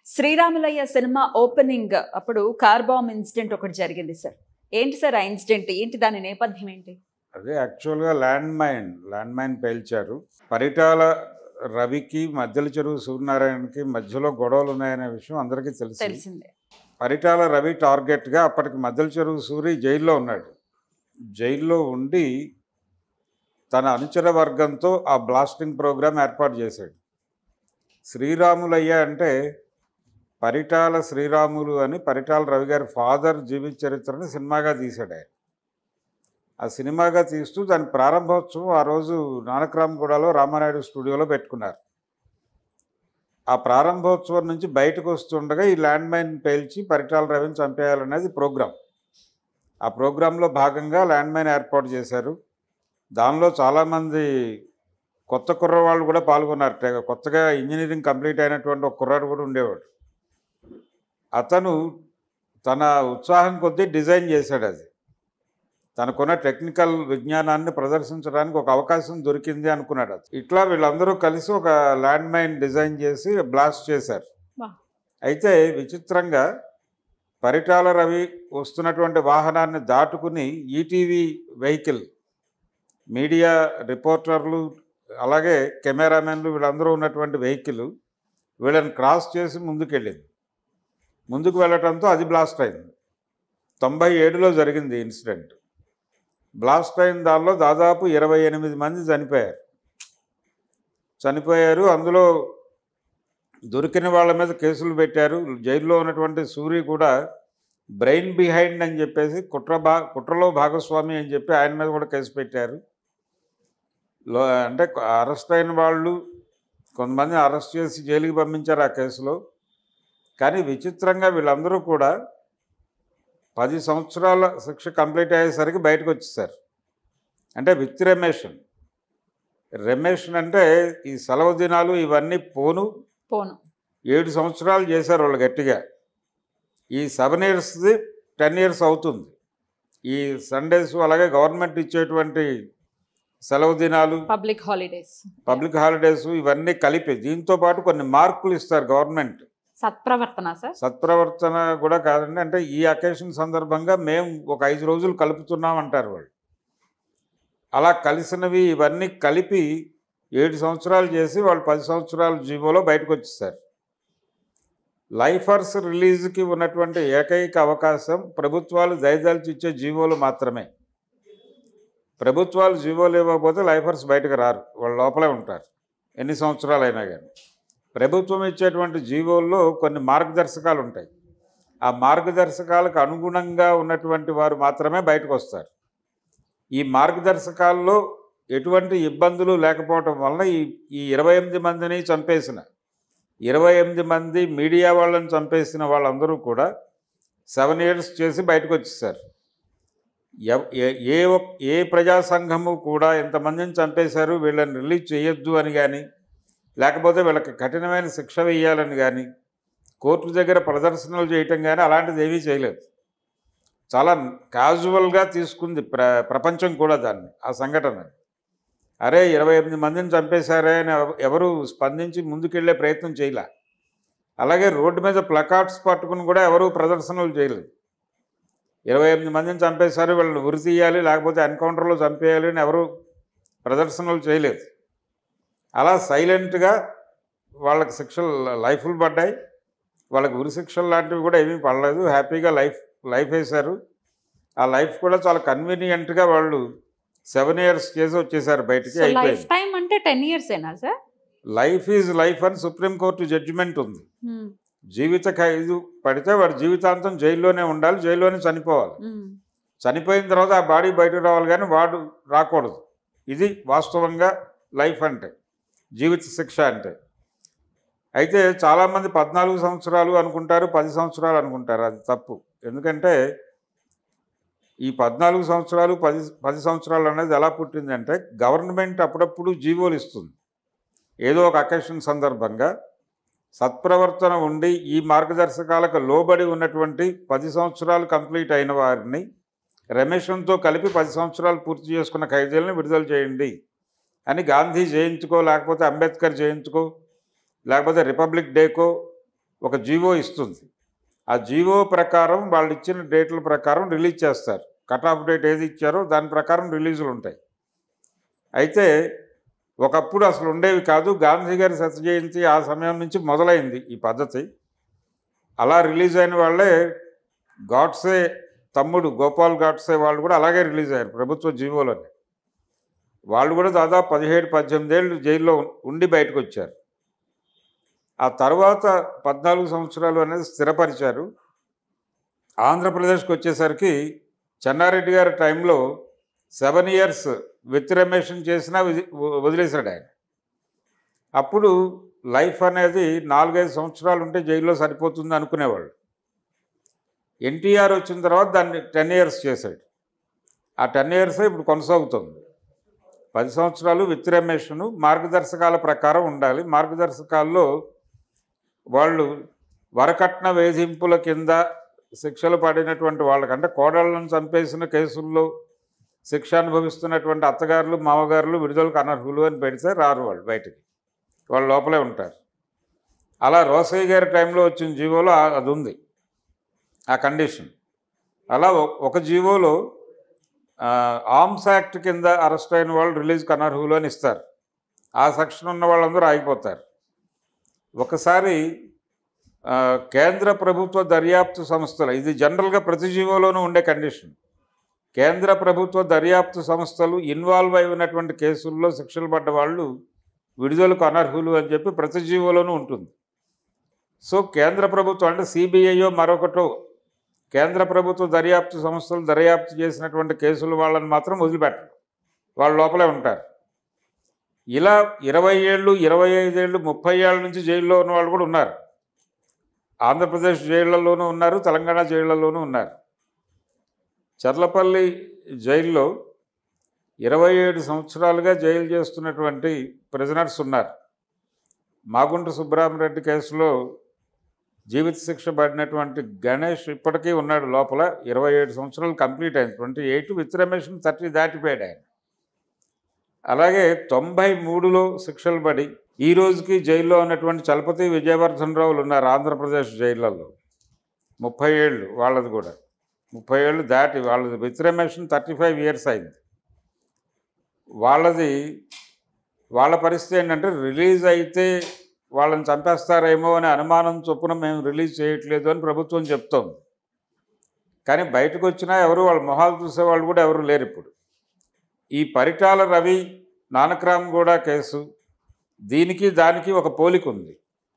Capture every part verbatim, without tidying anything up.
శ్రీరాములయ్య సినిమా ఓపెనింగ్ అప్పుడు car bomb incident ఒకటి జరిగింది సార్. ఏంటి సార్ ఆ ఇన్సిడెంట్? ఏంటి దాని నేపథ్యం ఏంటి? అదే యాక్చువల్గా ల్యాండ్ మైన్ ల్యాండ్ మైన్ పేల్చారు. పరిటాల రవికి మధ్యల చెరువు సూర్యనారాయణకి మధ్యలో గొడవలు ఉన్నాయనే విషయం అందరికీ తెలుసు తెలిసిందే. పరిటాల రవి టార్గెట్గా అప్పటికి మధ్యల చెరువు సూరి జైల్లో ఉన్నాడు. జైల్లో ఉండి తన అనుచర వర్గంతో ఆ బ్లాస్టింగ్ ప్రోగ్రాం ఏర్పాటు చేశాడు. శ్రీరాములయ్య అంటే పరిటాల శ్రీరాములు అని పరిటాల రవి గారి ఫాదర్ జీవిత చరిత్రని సినిమాగా తీశాడు ఆయన. ఆ సినిమాగా తీస్తూ దాని ప్రారంభోత్సవం ఆ రోజు నానక్రామ్గూడలో రామానాయుడు స్టూడియోలో పెట్టుకున్నారు. ఆ ప్రారంభోత్సవం నుంచి బయటకు వస్తుండగా ఈ ల్యాండ్ మైన్ పేల్చి పరిటాల రవిని చంపేయాలనేది ప్రోగ్రాం. ఆ ప్రోగ్రాంలో భాగంగా ల్యాండ్ మైన్ ఏర్పాటు చేశారు. దానిలో చాలామంది కొత్త కుర్రవాళ్ళు కూడా పాల్గొన్నారు. కొత్తగా ఇంజనీరింగ్ కంప్లీట్ అయినటువంటి ఒక కుర్రాడు కూడా ఉండేవాడు. అతను తన ఉత్సాహం కొద్దీ డిజైన్ చేశాడు. అది తనకున్న టెక్నికల్ విజ్ఞానాన్ని ప్రదర్శించడానికి ఒక అవకాశం దొరికింది అనుకున్నాడు. అది ఇట్లా వీళ్ళందరూ కలిసి ఒక ల్యాండ్ మైన్ డిజైన్ చేసి బ్లాస్ట్ చేశారు. అయితే విచిత్రంగా పరిటాల రవి వస్తున్నటువంటి వాహనాన్ని దాటుకుని ఈటీవీ వెహికల్, మీడియా రిపోర్టర్లు అలాగే కెమెరామెన్లు వీళ్ళందరూ ఉన్నటువంటి వెహికల్ వీళ్ళని క్రాస్ చేసి ముందుకెళ్ళింది. ముందుకు వెళ్ళటంతో అది బ్లాస్ట్ అయింది. తొంభై ఏడులో జరిగింది ఇన్సిడెంట్. బ్లాస్ట్ అయిన దానిలో దాదాపు ఇరవై ఎనిమిది మంది చనిపోయారు చనిపోయారు అందులో దొరికిన వాళ్ళ మీద కేసులు పెట్టారు. జైల్లో ఉన్నటువంటి సూరి కూడా బ్రెయిన్ బిహైండ్ అని చెప్పేసి కుట్ర భా కుట్రలో భాగస్వామి అని చెప్పి ఆయన మీద కూడా కేసు పెట్టారు. లో అంటే అరెస్ట్ అయిన వాళ్ళు కొంతమంది అరెస్ట్ చేసి జైలుకి పంపించారు ఆ కేసులో. కానీ విచిత్రంగా వీళ్ళందరూ కూడా పది సంవత్సరాల శిక్ష కంప్లీట్ అయ్యేసరికి బయటకు వచ్చేసారు. అంటే విత్ రెమేషన్. రెమేషన్ అంటే ఈ సెలవు దినాలు ఇవన్నీ పోను పోను ఏడు సంవత్సరాలు చేశారు వాళ్ళు గట్టిగా. ఈ సెవెన్ ఇయర్స్ది టెన్ ఇయర్స్ అవుతుంది. ఈ సండేస్ అలాగే గవర్నమెంట్ ఇచ్చేటువంటి సెలవు దినాలు, పబ్లిక్ హాలిడేస్ పబ్లిక్ హాలిడేస్ ఇవన్నీ కలిపి దీంతో పాటు కొన్ని మార్కులు ఇస్తారు గవర్నమెంట్. సత్ప్రవర్తన సార్ సత్ప్రవర్తన కూడా కాదండి. అంటే ఈ అకేషన్ సందర్భంగా మేము ఒక ఐదు రోజులు కలుపుతున్నాం అంటారు వాళ్ళు. అలా కలిసినవి ఇవన్నీ కలిపి ఏడు సంవత్సరాలు చేసి వాళ్ళు పది సంవత్సరాల జీవోలో బయటకు వచ్చేసారు. లైఫర్స్ రిలీజ్కి ఉన్నటువంటి ఏకైక అవకాశం ప్రభుత్వాలు దయదలిచి ఇచ్చే జీవోలు మాత్రమే. ప్రభుత్వాలు జీవోలు ఇవ్వకపోతే లైఫర్స్ బయటకు రారు, వాళ్ళు లోపలే ఉంటారు ఎన్ని సంవత్సరాలు అయినా కానీ. ప్రభుత్వం ఇచ్చేటువంటి జీవోల్లో కొన్ని మార్గదర్శకాలు ఉంటాయి. ఆ మార్గదర్శకాలకు అనుగుణంగా ఉన్నటువంటి వారు మాత్రమే బయటకు వస్తారు. ఈ మార్గదర్శకాల్లో ఎటువంటి ఇబ్బందులు లేకపోవటం వలన ఈ ఈ ఇరవై ఎనిమిది మందిని చంపేసిన ఇరవై ఎనిమిది మంది మీడియా వాళ్ళని చంపేసిన వాళ్ళందరూ కూడా సెవెన్ ఇయర్స్ చేసి బయటకు వచ్చేసారు. ఏ ఏ ప్రజా సంఘము కూడా ఇంతమందిని చంపేశారు వీళ్ళని రిలీజ్ చేయొద్దు అని కానీ, లేకపోతే వీళ్ళకి కఠినమైన శిక్ష వేయాలని కానీ, కోర్టు దగ్గర ప్రదర్శనలు చేయటం కానీ అలాంటిది ఏమీ చేయలేదు. చాలా క్యాజువల్గా తీసుకుంది ప్ర ప్రపంచం కూడా దాన్ని, ఆ సంఘటన. అరే ఇరవై ఎనిమిది మందిని చంపేశారే అని ఎవరు స్పందించి ముందుకెళ్లే ప్రయత్నం చేయలే. అలాగే రోడ్డు మీద ప్లకార్డ్స్ పట్టుకుని కూడా ఎవరు ప్రదర్శనలు చేయలేదు. ఇరవై ఎనిమిది మందిని చంపేశారు వీళ్ళని ఉరి తీయాలి లేకపోతే ఎన్కౌంటర్లో చంపేయాలి అని ఎవరు ప్రదర్శనలు చేయలేదు. అలా సైలెంట్గా వాళ్ళకి శిక్షలు లైఫ్లు పడ్డాయి. వాళ్ళకి ఉరి శిక్షలు లాంటివి కూడా ఏమీ పడలేదు. హ్యాపీగా లైఫ్ లైఫ్ వేశారు. ఆ లైఫ్ కూడా చాలా కన్వీనియంట్గా వాళ్ళు సెవెన్ ఇయర్స్ చేసి వచ్చేసారు బయటికి. లైఫ్ టైం అంటే టెన్ ఇయర్స్ ఏనా సార్? లైఫ్ ఈజ్ లైఫ్ అని సుప్రీంకోర్టు జడ్జిమెంట్ ఉంది. జీవిత ఖైదు పడితే వాడు జీవితాంతం జైల్లోనే ఉండాలి, జైల్లోనే చనిపోవాలి. చనిపోయిన తర్వాత ఆ బాడీ బయటకు రావాలి కానీ వాడు రాకూడదు. ఇది వాస్తవంగా లైఫ్ అంటే, జీవిత శిక్ష అంటే. అయితే చాలామంది పద్నాలుగు సంవత్సరాలు అనుకుంటారు, పది సంవత్సరాలు అనుకుంటారు. అది తప్పు. ఎందుకంటే ఈ పద్నాలుగు సంవత్సరాలు పది పది సంవత్సరాలు అనేది ఎలా పుట్టిందంటే గవర్నమెంట్ అప్పుడప్పుడు జీవోలు ఇస్తుంది. ఏదో ఒక అకేషన్ సందర్భంగా సత్ప్రవర్తన ఉండి ఈ మార్గదర్శకాలకు లోబడి ఉన్నటువంటి పది సంవత్సరాలు కంప్లీట్ అయిన వారిని రమేషన్తో కలిపి పది సంవత్సరాలు పూర్తి చేసుకున్న ఖైదీలను విడుదల చేయండి అని గాంధీ జయంతికో లేకపోతే అంబేద్కర్ జయంతికో లేకపోతే రిపబ్లిక్ డేకో ఒక జీవో ఇస్తుంది. ఆ జీవో ప్రకారం వాళ్ళు ఇచ్చిన డేట్ల ప్రకారం రిలీజ్ చేస్తారు. కట్ ఆఫ్ డేట్ ఏది ఇచ్చారో దాని ప్రకారం రిలీజులు ఉంటాయి. అయితే ఒకప్పుడు అసలు ఉండేవి కాదు. గాంధీ గారి శత జయంతి ఆ సమయం నుంచి మొదలైంది ఈ పద్ధతి. అలా రిలీజ్ అయిన వాళ్ళే గాడ్సే తమ్ముడు గోపాల్ గాడ్సే వాళ్ళు కూడా అలాగే రిలీజ్ అయ్యారు ప్రభుత్వ జీవోలోనే. వాళ్ళు కూడా దాదాపు పదిహేడు పద్దెనిమిది ఏళ్ళు జైల్లో ఉండి బయటకు వచ్చారు. ఆ తర్వాత పద్నాలుగు సంవత్సరాలు అనేది స్థిరపరిచారు. ఆంధ్రప్రదేశ్కి వచ్చేసరికి చెన్నారెడ్డి గారి టైంలో సెవెన్ ఇయర్స్ వ్యతిరేమేషన్ చేసినా వదిలేశాడు ఆయన. అప్పుడు లైఫ్ అనేది నాలుగైదు సంవత్సరాలు ఉంటే జైల్లో సరిపోతుంది అనుకునేవాళ్ళు. ఎన్టీఆర్ వచ్చిన తర్వాత దాన్ని టెన్ ఇయర్స్ చేశాడు. ఆ టెన్ ఇయర్సే ఇప్పుడు కొనసాగుతుంది. పది సంవత్సరాలు వ్యతిరేమేషను మార్గదర్శకాల ప్రకారం ఉండాలి. మార్గదర్శకాల్లో వాళ్ళు వరకట్న వేధింపుల కింద శిక్షలు పడినటువంటి వాళ్ళకంటే కోడళ్లను చంపేసిన కేసుల్లో శిక్ష అనుభవిస్తున్నటువంటి అత్తగారులు మామగారులు విడుదలకు అనర్హులు అని పెడితే రారు వాళ్ళు బయటికి, వాళ్ళు లోపలే ఉంటారు. అలా రోసయ్య గారి టైంలో వచ్చిన జీవోలో అది ఉంది ఆ కండిషన్. అలా ఒక జీవోలో ఆర్మ్స్ యాక్ట్ కింద అరెస్ట్ అయిన వాళ్ళు రిలీజ్కి అనర్హులు అని ఇస్తారు. ఆ సెక్షన్ ఉన్న వాళ్ళందరూ ఆగిపోతారు. ఒకసారి కేంద్ర ప్రభుత్వ దర్యాప్తు సంస్థలు, ఇది జనరల్గా ప్రతి జీవోలోనూ ఉండే కండిషన్, కేంద్ర ప్రభుత్వ దర్యాప్తు సంస్థలు ఇన్వాల్వ్ అయి ఉన్నటువంటి కేసుల్లో శిక్షలు పడ్డ వాళ్ళు విడుదలకు అనర్హులు అని చెప్పి ప్రతి జీవోలోనూ ఉంటుంది. సో కేంద్ర ప్రభుత్వం అంటే సిబిఐయో మరొకటో కేంద్ర ప్రభుత్వ దర్యాప్తు సంస్థలు దర్యాప్తు చేసినటువంటి కేసులు వాళ్ళని మాత్రం వదిలిపెట్టరు, వాళ్ళ లోపలే ఉంటారు. ఇలా ఇరవై ఏళ్ళు ఇరవై ఐదేళ్ళు ముప్పై ఏళ్ళ నుంచి జైల్లో ఉన్న వాళ్ళు కూడా ఉన్నారు. ఆంధ్రప్రదేశ్ జైళ్లలోనూ ఉన్నారు, తెలంగాణ జైళ్లలోనూ ఉన్నారు. చర్లపల్లి జైల్లో ఇరవై ఏడు సంవత్సరాలుగా జైలు చేస్తున్నటువంటి ప్రిజనర్స్ ఉన్నారు. మాగుంట సుబ్బరామరెడ్డి కేసులో జీవిత శిక్ష పడినటువంటి గణేష్ ఇప్పటికీ ఉన్నాడు లోపల. ఇరవై ఏడు సంవత్సరాలు కంప్లీట్ అయింది. Twenty eight with remission thirty దాటిపోయాడు ఆయన. అలాగే తొంభై మూడులో శిక్షలు పడి ఈ రోజుకి జైల్లో ఉన్నటువంటి చలపతి విజయవర్ధన్ రావులు ఉన్నారు ఆంధ్రప్రదేశ్ జైళ్ళల్లో. ముప్పై ఏళ్ళు వాళ్ళది కూడా, ముప్పై ఏళ్ళు దాటి వాళ్ళది with remission thirty five years అయింది. వాళ్ళది వాళ్ళ పరిస్థితి ఏంటంటే రిలీజ్ అయితే వాళ్ళని చంపేస్తారేమో అనే అనుమానం చొప్పున మేము రిలీజ్ చేయట్లేదు అని ప్రభుత్వం చెప్తోంది. కానీ బయటకు వచ్చినా ఎవరు వాళ్ళ మొహాలు చూసేవాళ్ళు కూడా ఎవరు లేరు ఇప్పుడు. ఈ పరిటాల రవి నానక్రామ్గూడ కేసు, దీనికి దానికి ఒక పోలిక ఉంది.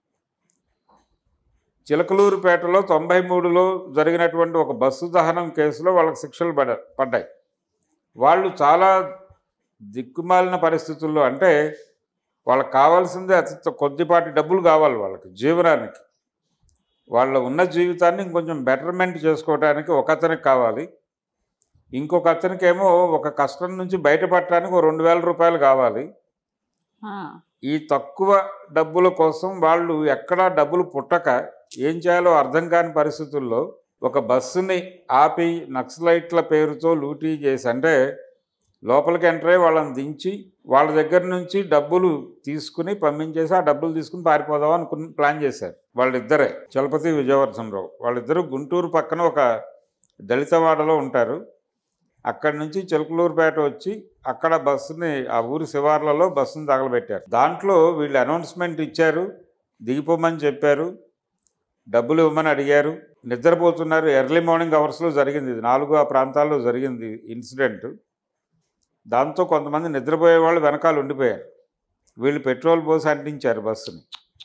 చిలకలూరుపేటలో తొంభై మూడులో జరిగినటువంటి ఒక బస్సు దహనం కేసులో వాళ్ళకి శిక్షలు పడ పడ్డాయి వాళ్ళు చాలా దిక్కుమాలిన పరిస్థితుల్లో, అంటే వాళ్ళకి కావాల్సిందే అతి కొద్దిపాటి డబ్బులు కావాలి వాళ్ళకి జీవనానికి. వాళ్ళ ఉన్న జీవితాన్ని ఇంకొంచెం బెటర్మెంట్ చేసుకోవడానికి ఒక అతనికి కావాలి, ఇంకొక అతనికేమో ఒక కష్టం నుంచి బయటపడటానికి ఒక రెండు వేల రూపాయలు కావాలి. ఈ తక్కువ డబ్బుల కోసం వాళ్ళు ఎక్కడా డబ్బులు పుట్టక ఏం చేయాలో అర్థం కాని పరిస్థితుల్లో ఒక బస్సుని ఆపి నక్సలైట్ల పేరుతో లూటీ చేసి, అంటే లోపలికి ఎంటర్ అయ్యి వాళ్ళని దించి వాళ్ళ దగ్గర నుంచి డబ్బులు తీసుకుని పంపించేసి ఆ డబ్బులు తీసుకుని పారిపోదాం అనుకుని ప్లాన్ చేశారు. వాళ్ళిద్దరే, చలపతి విజయవర్ధన్ రావు. వాళ్ళిద్దరూ గుంటూరు పక్కన ఒక దళితవాడలో ఉంటారు. అక్కడి నుంచి చిలకలూరుపేట వచ్చి అక్కడ బస్సుని ఆ ఊరి శివార్లలో బస్సుని తగలబెట్టారు. దాంట్లో వీళ్ళు అనౌన్స్మెంట్ ఇచ్చారు, దిగిపోమని చెప్పారు, డబ్బులు ఇవ్వమని అడిగారు. నిద్రపోతున్నారు. ఎర్లీ మార్నింగ్ అవర్స్లో జరిగింది ఇది, నాలుగు ఆ ప్రాంతాల్లో జరిగింది ఇన్సిడెంట్. దాంతో కొంతమంది నిద్రపోయే వాళ్ళు వెనకాల ఉండిపోయారు. వీళ్ళు పెట్రోల్ పోసి అంటించారు బస్సుని.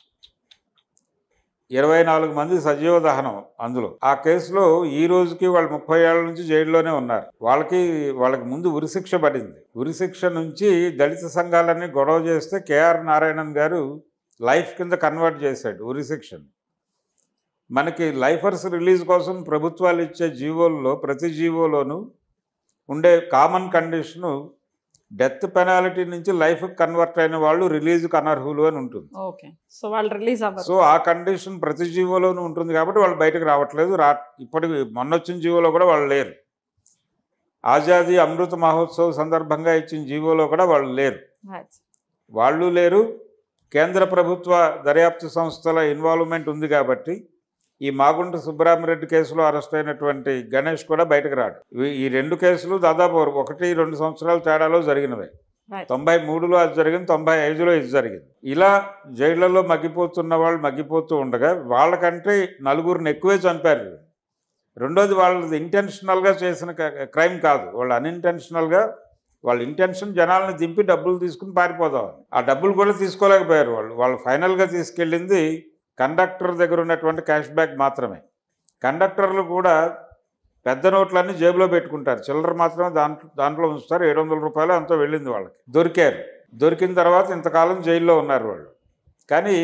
ఇరవై నాలుగు మంది సజీవ దహనం అందులో. ఆ కేసులో ఈ రోజుకి వాళ్ళు ముప్పై ఏళ్ళ నుంచి జైల్లోనే ఉన్నారు. వాళ్ళకి వాళ్ళకి ముందు ఉరిశిక్ష పడింది. ఉరిశిక్ష నుంచి దళిత సంఘాలన్నీ గొడవ చేస్తే కేఆర్ నారాయణన్ గారు లైఫ్ కింద కన్వర్ట్ చేశాడు ఉరిశిక్షను. మనకి లైఫర్స్ రిలీజ్ కోసం ప్రభుత్వాలు ఇచ్చే జీవోల్లో ప్రతి జీవోలోనూ ఉండే కామన్ కండిషను డెత్ పెనాల్టీ నుంచి లైఫ్ కన్వర్ట్ అయిన వాళ్ళు రిలీజ్కి అనర్హులు అని ఉంటుంది. ఓకే, సో వాళ్ళు రిలీజ్ అవ్వరు. సో ఆ కండిషన్ ప్రతి జీవోలోనూ ఉంటుంది కాబట్టి వాళ్ళు బయటకు రావట్లేదు. రా ఇప్పటికి మొన్నొచ్చిన జీవోలో కూడా వాళ్ళు లేరు. ఆజాదీ అమృత మహోత్సవ్ సందర్భంగా ఇచ్చిన జీవోలో కూడా వాళ్ళు లేరు. వాళ్ళు లేరు. కేంద్ర ప్రభుత్వ దర్యాప్తు సంస్థల ఇన్వాల్వ్మెంట్ ఉంది కాబట్టి ఈ మాగుంట సుబ్బరామిరెడ్డి కేసులో అరెస్ట్ అయినటువంటి గణేష్ కూడా బయటకు రాడు. ఈ రెండు కేసులు దాదాపు ఒకటి రెండు సంవత్సరాల తేడాలో జరిగినవే. తొంభై మూడులో అది జరిగింది, తొంభై ఐదులో ఇది జరిగింది. ఇలా జైళ్లలో మగ్గిపోతున్న వాళ్ళు మగ్గిపోతూ ఉండగా వాళ్ళకంటే నలుగురిని ఎక్కువే చంపారు. రెండోది వాళ్ళది ఇంటెన్షనల్గా చేసిన క్రైమ్ కాదు, వాళ్ళు అన్ఇంటెన్షనల్గా వాళ్ళ ఇంటెన్షన్ జనాలను దింపి డబ్బులు తీసుకుని పారిపోదాం. ఆ డబ్బులు కూడా తీసుకోలేకపోయారు వాళ్ళు. వాళ్ళు ఫైనల్గా తీసుకెళ్ళింది కండక్టర్ దగ్గర ఉన్నటువంటి క్యాష్ బ్యాక్ మాత్రమే. కండక్టర్లు కూడా పెద్ద నోట్లన్నీ జేబులో పెట్టుకుంటారు, చిల్లర మాత్రమే దాంట్లో దాంట్లో ఉంచుతారు. ఏడు వందల రూపాయలు అంతా వెళ్ళింది వాళ్ళకి. దొరికారు. దొరికిన తర్వాత ఇంతకాలం జైల్లో ఉన్నారు వాళ్ళు. కానీ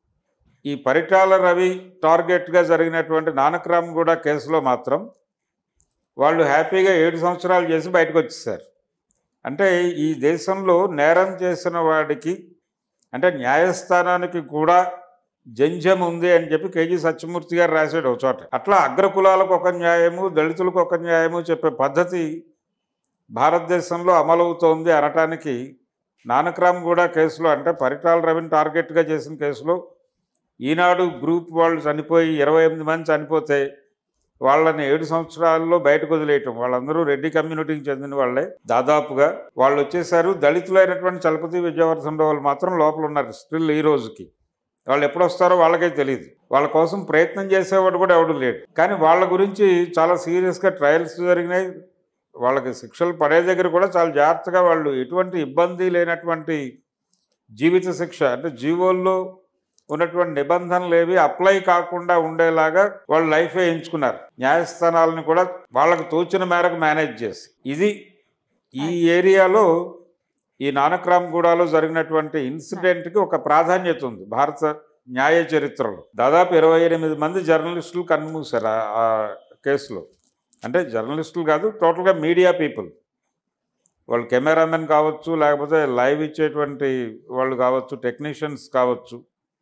ఈ పరిటాల రవి టార్గెట్గా జరిగినటువంటి నానక్రామ్గూడ కేసులో మాత్రం వాళ్ళు హ్యాపీగా ఏడు సంవత్సరాలు చేసి బయటకు వచ్చేసారు. అంటే ఈ దేశంలో నేరం చేసిన వాడికి అంటే న్యాయస్థానానికి కూడా జంజం ఉంది అని చెప్పి కేజీ సత్యమూర్తి గారు రాశాడు ఒక చోట. అట్లా అగ్రకులాలకు ఒక న్యాయము, దళితులకు ఒక న్యాయము చెప్పే పద్ధతి భారతదేశంలో అమలవుతోంది అనటానికి నానక్రామ్గూడ కేసులో అంటే పరిటాల రవిని టార్గెట్గా చేసిన కేసులో ఈనాడు గ్రూప్ వాళ్ళు చనిపోయి ఇరవై ఎనిమిది మంది చనిపోతే వాళ్ళని ఏడు సంవత్సరాల్లో బయటకు వదిలేయటం. వాళ్ళందరూ రెడ్డి కమ్యూనిటీకి చెందిన వాళ్ళే దాదాపుగా. వాళ్ళు వచ్చేసారు. దళితులైనటువంటి చలపతి విద్యావర్ధన్ వాళ్ళు మాత్రం లోపల ఉన్నారు స్టిల్ ఈ రోజుకి. వాళ్ళు ఎప్పుడు వస్తారో వాళ్ళకే తెలియదు. వాళ్ళ కోసం ప్రయత్నం చేసేవాడు కూడా ఎవడు లేడు. కానీ వాళ్ళ గురించి చాలా సీరియస్గా ట్రయల్స్ జరిగినాయి. వాళ్ళకి శిక్షలు పడే దగ్గర కూడా చాలా జాగ్రత్తగా వాళ్ళు ఎటువంటి ఇబ్బంది లేనటువంటి జీవిత శిక్ష అంటే జీవోల్లో ఉన్నటువంటి నిబంధనలు ఏవి అప్లై కాకుండా ఉండేలాగా వాళ్ళు లైఫే ఎంచుకున్నారు. న్యాయస్థానాలను కూడా వాళ్ళకు తోచిన మేరకు మేనేజ్ చేసి. ఇది ఈ ఏరియాలో ఈ నానక్రామ్గూడలో జరిగినటువంటి ఇన్సిడెంట్కి ఒక ప్రాధాన్యత ఉంది భారత న్యాయ చరిత్రలో. దాదాపు ఇరవై ఎనిమిది మంది జర్నలిస్టులు కన్నుమూశారు ఆ కేసులో. అంటే జర్నలిస్టులు కాదు, టోటల్గా మీడియా పీపుల్. వాళ్ళు కెమెరామెన్ కావచ్చు, లేకపోతే లైవ్ ఇచ్చేటువంటి వాళ్ళు కావచ్చు, టెక్నీషియన్స్ కావచ్చు.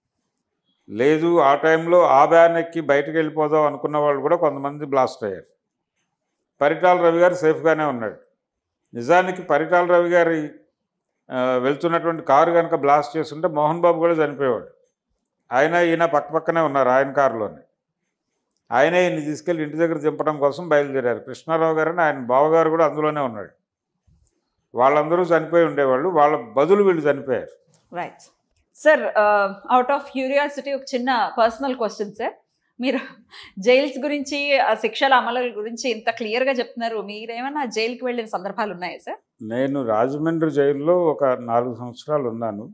లేదు ఆ టైంలో ఆ బ్యాన్ ఎక్కి బయటకు వెళ్ళిపోదాం అనుకున్న వాళ్ళు కూడా కొంతమంది బ్లాస్ట్ అయ్యారు. పరిటాల రవి గారు సేఫ్గానే ఉన్నాడు. నిజానికి పరిటాల రవి గారి వెళ్తున్నటువంటి కారు కనుక బ్లాస్ట్ చేస్తుంటే మోహన్ బాబు కూడా చనిపోయేవాడు. ఆయన ఈయన పక్క పక్కనే ఉన్నారు ఆయన కారులోనే. ఆయనే ఈయన్ని తీసుకెళ్ళి ఇంటి దగ్గర దింపడం కోసం బయలుదేరారు. కృష్ణారావు గారు అని ఆయన బావగారు కూడా అందులోనే ఉన్నాడు. వాళ్ళందరూ చనిపోయి ఉండేవాళ్ళు. వాళ్ళ బదులు వీళ్ళు చనిపోయారు. Right sir, out of curiosity ఒక చిన్న పర్సనల్ క్వశ్చన్ సార్. మీరు జైల్స్ గురించి, ఆ శిక్షల అమలు గురించి ఇంత క్లియర్గా చెప్తున్నారు. మీరేమన్నా జైలుకి వెళ్ళిన సందర్భాలు ఉన్నాయా సార్? నేను రాజమండ్రి జైల్లో ఒక నాలుగు సంవత్సరాలు ఉన్నాను.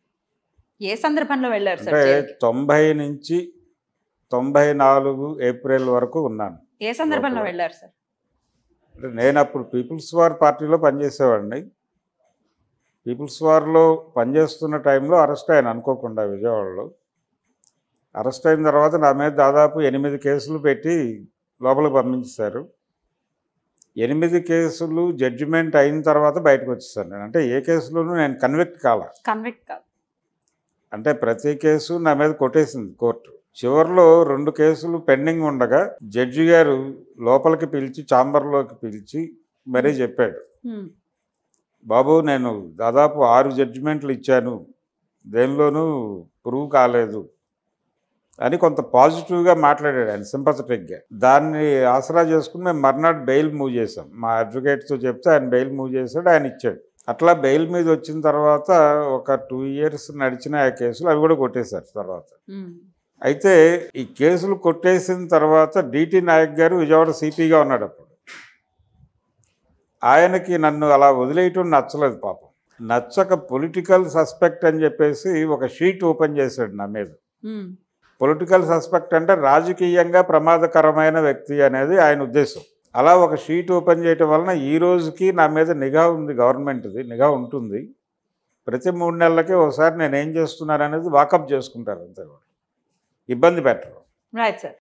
ఏ సందర్భంలో వెళ్ళారు సార్? అంటే తొంభై నుంచి తొంభై నాలుగు ఏప్రిల్ వరకు ఉన్నాను. ఏ సందర్భంలో వెళ్ళారు సార్? అంటే నేను అప్పుడు పీపుల్స్ వార్ పార్టీలో పనిచేసేవాడిని. పీపుల్స్ వార్లో పనిచేస్తున్న టైంలో అరెస్ట్ అయ్యాను అనుకోకుండా విజయవాడలో. అరెస్ట్ అయిన తర్వాత నా మీద దాదాపు ఎనిమిది కేసులు పెట్టి లోపలికి పంపించేశారు. ఎనిమిది కేసులు జడ్జిమెంట్ అయిన తర్వాత బయటకు వచ్చేసాను నేను. అంటే ఏ కేసులోనూ నేను కన్విక్ట్ కాల. కన్విక్ట్ కాదు అంటే ప్రతి కేసు నా మీద కొట్టేసింది కోర్టు. చివరిలో రెండు కేసులు పెండింగ్ ఉండగా జడ్జి గారు లోపలికి పిలిచి ఛాంబర్లోకి పిలిచి మరీ చెప్పాడు, బాబు నేను దాదాపు ఆరు జడ్జిమెంట్లు ఇచ్చాను, దేనిలోనూ ప్రూవ్ కాలేదు అని కొంత పాజిటివ్గా మాట్లాడాడు ఆయన, సింపథెటిక్గా. దాన్ని ఆసరా చేసుకుని మేము మర్నాడు బెయిల్ మూవ్ చేసాం. మా అడ్వకేట్తో చెప్తే ఆయన బెయిల్ మూవ్ చేశాడు, ఆయన ఇచ్చాడు. అట్లా బెయిల్ మీద వచ్చిన తర్వాత ఒక టూ ఇయర్స్ నడిచిన ఆ కేసులు అవి కూడా కొట్టేశారు తర్వాత. అయితే ఈ కేసులు కొట్టేసిన తర్వాత డిటి నాయక్ గారు విజయవాడ సిపిగా ఉన్నాడు అప్పుడు. ఆయనకి నన్ను అలా వదిలేయటం నచ్చలేదు పాపం. నచ్చక పొలిటికల్ సస్పెక్ట్ అని చెప్పేసి ఒక షీట్ ఓపెన్ చేశాడు నా మీద. పొలిటికల్ సస్పెక్ట్ అంటే రాజకీయంగా ప్రమాదకరమైన వ్యక్తి అనేది ఆయన ఉద్దేశం. అలా ఒక షీట్ ఓపెన్ చేయటం వలన ఈ రోజుకి నా మీద నిఘా ఉంది, గవర్నమెంట్ది నిఘా ఉంటుంది. ప్రతి మూడు నెలలకి ఒకసారి నేను ఏం చేస్తున్నాను అనేది వాకప్ చేసుకుంటారు, అంతే, ఇబ్బంది పెట్టరు. Right sir.